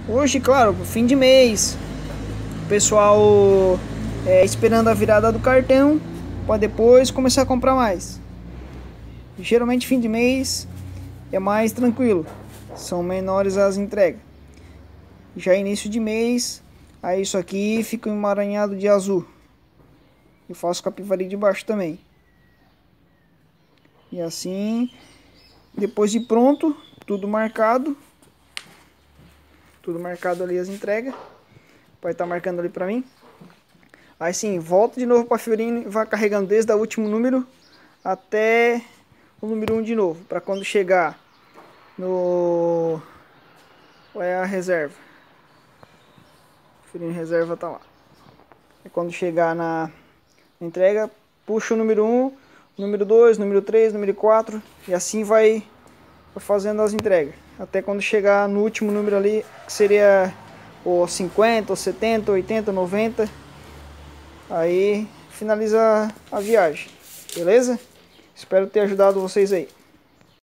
Hoje, claro, fim de mês, o pessoal esperando a virada do cartão para depois começar a comprar mais. Geralmente fim de mês é mais tranquilo, são menores as entregas. Já início de mês, aí isso aqui fica emaranhado de azul. Eu faço capivari de baixo também. E assim, depois de pronto, tudo marcado ali as entregas. Vai estar marcando ali pra mim. Aí sim, volta de novo para a figurinha e vai carregando desde o último número até o número 1 de novo, para quando chegar no qual é a reserva. A figurinha reserva tá lá. E quando chegar na entrega, puxa o número 1, número 2, número 3, número 4 e assim vai fazendo as entregas. Até quando chegar no último número ali, que seria o 50, o 70, 80, 90. Aí finaliza a viagem, beleza? Espero ter ajudado vocês aí.